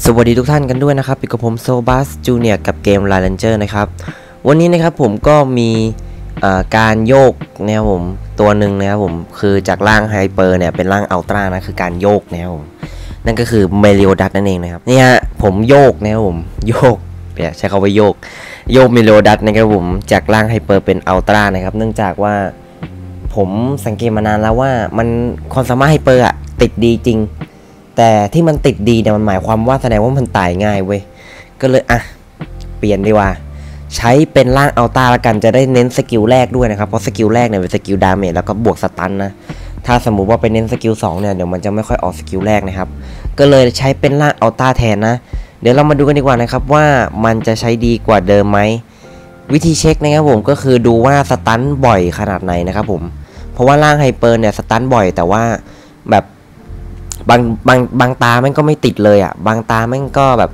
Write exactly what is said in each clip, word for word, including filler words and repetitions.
สวัสดีทุกท่านกันด้วยนะครับอยู่กับผมโซบัสจูเนียร์กับเกม Line Ranger นะครับวันนี้นะครับผมก็มีการโยกนะครับผมตัวหนึ่งนะครับผมคือจากร่างไฮเปอร์เนี่ยเป็นร่างอัลตร้านะคือการโยกนะครับผมนั่นก็คือเมลิโอดัสนั่นเองนะครับนี่ฮะผมโยกนะครับผมโยกเนี่ยใช้คำว่าโยกโยกเมลิโอดัสนะครับผมจากร่างไฮเปอร์เป็นอัลตร้านะครับเนื่องจากว่าผมสังเกตมานานแล้วว่ามันความสามารถไฮเปอร์อะติดดีจริงแต่ที่มันติดดีเนี่ยมันหมายความว่าแสดงว่ามันตายง่ายเว้ยก็เลยอ่ะเปลี่ยนดีกว่าใช้เป็นร่างอัลต้าละกันจะได้เน้นสกิลแรกด้วยนะครับเพราะสกิลแรกเนี่ยเป็นสกิลดาเมจแล้วก็บวกสตันนะถ้าสมมุติว่าไปเน้นสกิลสองเนี่ยเดี๋ยวมันจะไม่ค่อยออกสกิลแรกนะครับก็เลยใช้เป็นร่างอัลต้าแทนนะเดี๋ยวเรามาดูกันดีกว่านะครับว่ามันจะใช้ดีกว่าเดิมไหมวิธีเช็คนะครับผมก็คือดูว่าสตันบ่อยขนาดไหนนะครับผมเพราะว่าร่างไฮเปอร์เนี่ยสตันบ่อยแต่ว่าแบบบางบางบางตาแม่งก็ไม่ติดเลยอ่ะบางตาแม่งก็แบบ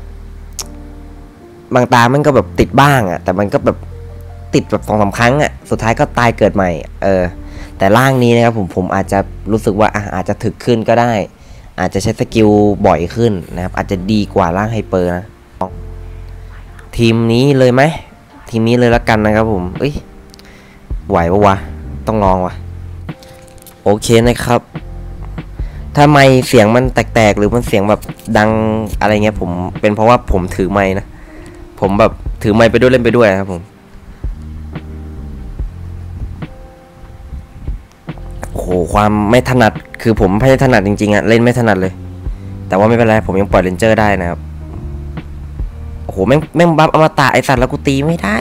บางตาแม่งก็แบบติดบ้างอ่ะแต่มันก็แบบติดแบบสองสามครั้งอ่ะสุดท้ายก็ตายเกิดใหม่เออแต่ร่างนี้นะครับผมผมอาจจะรู้สึกว่าอาจจะถึกขึ้นก็ได้อาจจะใช้สกิลบ่อยขึ้นนะครับอาจจะดีกว่าร่างไฮเปอร์นะทีมนี้เลยไหมทีมนี้เลยละกันนะครับผมเอ้ยไหวปะวะต้องลองวะโอเคนะครับถ้าไมค์เสียงมันแตกๆหรือมันเสียงแบบดังอะไรเงี้ยผมเป็นเพราะว่าผมถือไมค์นะผมแบบถือไมค์ไปด้วยเล่นไปด้วยครับผมโอ้โหความไม่ถนัดคือผมไม่ถนัดจริงๆอะเล่นไม่ถนัดเลยแต่ว่าไม่เป็นไรผมยังปล่อยเรนเจอร์ได้นะครับโอ้โหแม่งแม่งบัฟอมตะไอสัตว์แล้วกูตีไม่ได้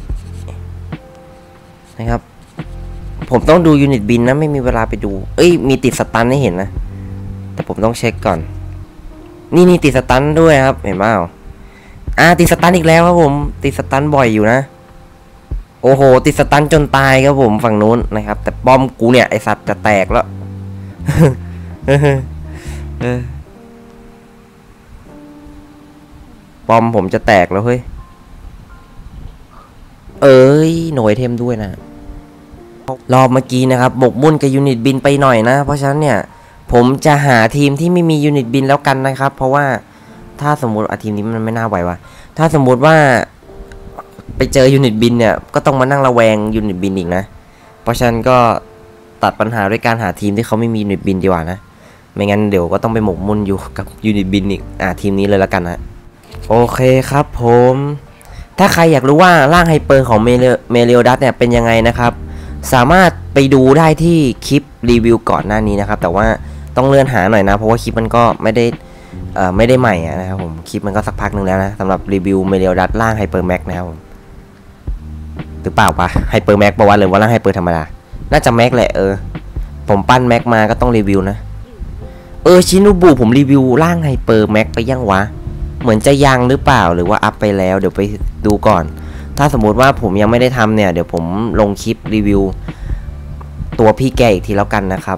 นะครับผมต้องดูยูนิตบินนะไม่มีเวลาไปดูเอ้ยมีติดสตันให้เห็นนะแต่ผมต้องเช็คก่อนนี่นี่ติดสตันด้วยครับเห็นเปล่าอ่าติดสตันอีกแล้วครับผมติดสตันบ่อยอยู่นะโอ้โหติดสตันจนตายครับผมฝั่งนู้นนะครับแต่ป้อมกูเนี่ยไอสัตว์จะแตกแล้ว ป้อมผมจะแตกแล้วเฮ้ยเอ้ยหน่วยเทมด้วยนะรอบเมื่อกี้นะครับบกมุ่นกับยูนิตบินไปหน่อยนะเพราะฉะนั้นเนี่ยผมจะหาทีมที่ไม่มียูนิตบินแล้วกันนะครับเพราะว่าถ้าสมมติอาทีมนี้มันไม่น่าไหววะถ้าสมมติว่าไปเจอยูนิตบินเนี่ยก็ต้องมานั่งระแวงยูนิตบินอีกนะเพราะฉะนั้นก็ตัดปัญหาด้วยการหาทีมที่เขาไม่มียูนิตบินดีกว่านะไม่งั้นเดี๋ยวก็ต้องไปหมกมุ่นอยู่กับยูนิตบินอีกอ่าทีมนี้เลยแล้วกันนะโอเคครับผมถ้าใครอยากรู้ว่าร่างไฮเปอร์ของเมลิโอดัสเนี่ยเป็นยังไงนะครับสามารถไปดูได้ที่คลิปรีวิวก่อนหน้านี้นะครับแต่ว่าต้องเลื่อนหาหน่อยนะเพราะว่าคลิปมันก็ไม่ได้เอ่อไม่ได้ใหม่นะครับผมคลิปมันก็สักพักนึงแล้วนะสำหรับรีวิวเมลิโอดัสร่างไฮเปอร์แม็กนะครับผมหรือเปล่าปะไฮเปอร์แม็กบอกว่าหรือว่าร่างไฮเปอร์ธรรมดาน่าจะแม็กแหละเออผมปั้นแม็กมาก็ต้องรีวิวนะเออชินุบุผมรีวิวร่างไฮเปอร์แม็กไปยังวะเหมือนจะยังหรือเปล่าหรือว่าอัพไปแล้วเดี๋ยวไปดูก่อนถ้าสมมุติว่าผมยังไม่ได้ทำเนี่ยเดี๋ยวผมลงคลิปรีวิวตัวพี่แกอีกทีแล้วกันนะครับ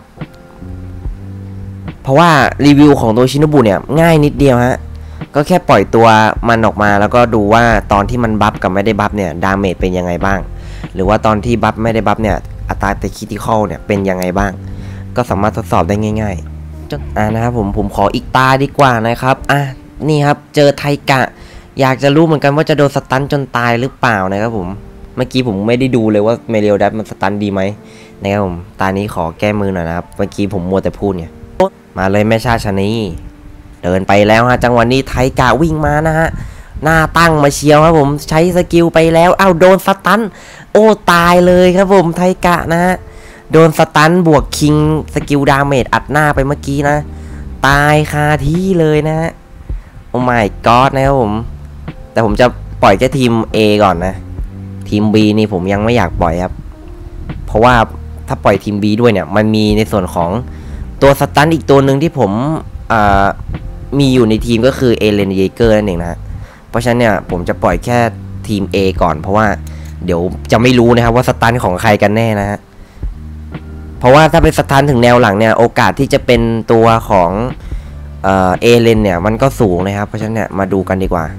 เพราะว่ารีวิวของตัวชินโนบุเนี่ยง่ายนิดเดียวฮะก็แค่ปล่อยตัวมันออกมาแล้วก็ดูว่าตอนที่มันบัฟกับไม่ได้บัฟเนี่ยดาเมจเป็นยังไงบ้างหรือว่าตอนที่บัฟไม่ได้บัฟเนี่ยอัตราเตะคริติคอลเนี่ยเป็นยังไงบ้างก็สามารถทดสอบได้ง่ายๆจนอ่านะครับผมผมขออีกตาดีกว่านะครับอ่ะนี่ครับเจอไทกะอยากจะรู้เหมือนกันว่าจะโดนสตันจนตายหรือเปล่านะครับผมเมื่อกี้ผมไม่ได้ดูเลยว่าเมลิโอดัสมันสตันดีไหมนะครับผมตานี้ขอแก้มือหน่อยนะครับเมื่อกี้ผมมัวแต่พูดเนี่ยมาเลยแม่ชาชนีเดินไปแล้วฮะจังหวะนี้ไทกะวิ่งมานะฮะหน้าตั้งมาเชียวครับผมใช้สกิลไปแล้วอ้าวโดนสตันโอ้ตายเลยครับผมไทกะนะฮะโดนสตันบวกคิงสกิลดาเมจอัดหน้าไปเมื่อกี้นะตายคาที่เลยนะฮะโอ้ my god นะครับผมแต่ผมจะปล่อยแค่ทีม A ก่อนนะทีม B นี่ผมยังไม่อยากปล่อยครับเพราะว่าถ้าปล่อยทีม B ด้วยเนี่ยมันมีในส่วนของตัวสตันอีกตัวหนึ่งที่ผมมีอยู่ในทีมก็คือเอเลนเยเกอร์นั่นเองนะเพราะฉะนั้นเนี่ยผมจะปล่อยแค่ทีม A ก่อนเพราะว่าเดี๋ยวจะไม่รู้นะครับว่าสตันของใครกันแน่นะฮะเพราะว่าถ้าเป็นสตันถึงแนวหลังเนี่ยโอกาสที่จะเป็นตัวของเอเลนเนี่ยมันก็สูงนะครับเพราะฉะนั้นเนี่ยมาดูกันดีกว่า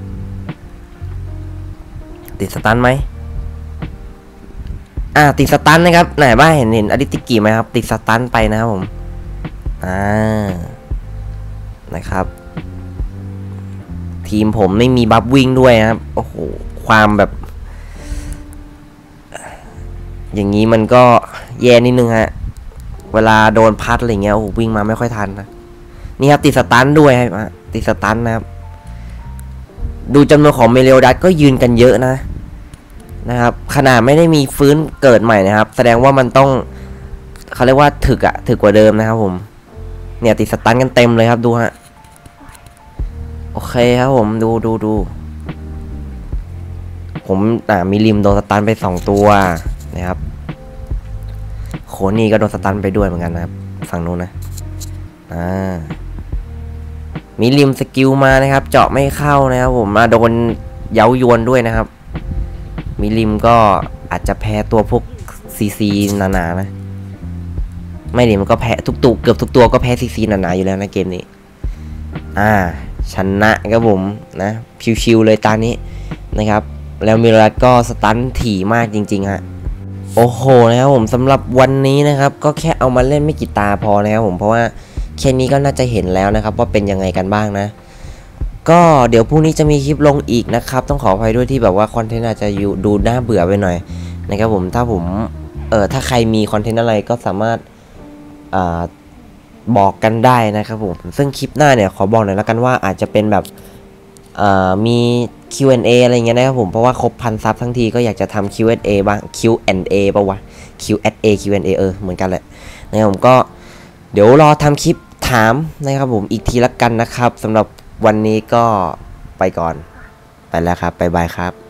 ติดสตันไหมอ่าติดสตันนะครับไหนบ้างเห็นเห็นอดิติกิไหมครับติดสตันไปนะครับผมอ่านะครับทีมผมไม่มีบัฟวิ่งด้วยนะครับโอ้โหความแบบอย่างนี้มันก็แย่นิดนึงฮะเวลาโดนพัดอะไรเงี้ยโอ้โหวิ่งมาไม่ค่อยทันนะนี่ครับติดสตันด้วยครับติดสตันนะครับดูจำนวนของเมเลโอดัสก็ยืนกันเยอะนะนะครับขนาดไม่ได้มีฟื้นเกิดใหม่นะครับแสดงว่ามันต้องเขาเรียกว่าถึกอะถึกกว่าเดิมนะครับผมเนี่ยติดสตันกันเต็มเลยครับดูฮะโอเคครับผมดูดูดูผมอ่ามีริมโดนสตันไปสองตัวนะครับโคนี่ก็โดนสตันไปด้วยเหมือนกันนะครับฝั่งนู้นนะอ่ามีริมสกิลมานะครับเจาะไม่เข้านะครับผมมาโดนเย้ายวนด้วยนะครับมีริมก็อาจจะแพ้ตัวพวกซีซีหนาๆนะไม่ดิมันก็แพ้ทุกตัวเกือบทุกตัวก็แพ้ซีซีหนาๆอยู่แล้วนะเกมนี้อ่าชนะครับผมนะชิวๆเลยตานี้นะครับแล้วมิรัตก็สตันถี่มากจริงๆฮะโอ้โหนะครับผมสำหรับวันนี้นะครับก็แค่เอามาเล่นไม่กี่ตาพอนะครับผมเพราะว่าแค่นี้ก็น่าจะเห็นแล้วนะครับว่าเป็นยังไงกันบ้างนะก็เดี๋ยวพรุ่งนี้จะมีคลิปลงอีกนะครับต้องขออภัยด้วยที่แบบว่าคอนเทนต์อาจจะอยู่ดูน่าเบื่อไปหน่อยนะครับผมถ้าผมเออถ้าใครมีคอนเทนต์อะไรก็สามารถอ่าบอกกันได้นะครับผมซึ่งคลิปหน้าเนี่ยขอบอกหน่อยแล้วกันว่าอาจจะเป็นแบบอ่ามี คิว แอนด์ เอ อะไรเงี้ยนะครับผมเพราะว่าครบพันซับทั้งทีก็อยากจะทำ คิว แอนด์ เอ บ้าง คิว แอนด์ เอ ป่าวะ คิว แอนด์ เอ คิว แอนด์ เอ เออเหมือนกันแหละนะครับผมก็เดี๋ยวรอทำคลิปถามนะครับผมอีกทีละกันนะครับสำหรับวันนี้ก็ไปก่อนไปแล้วครับบ๊ายบายครับ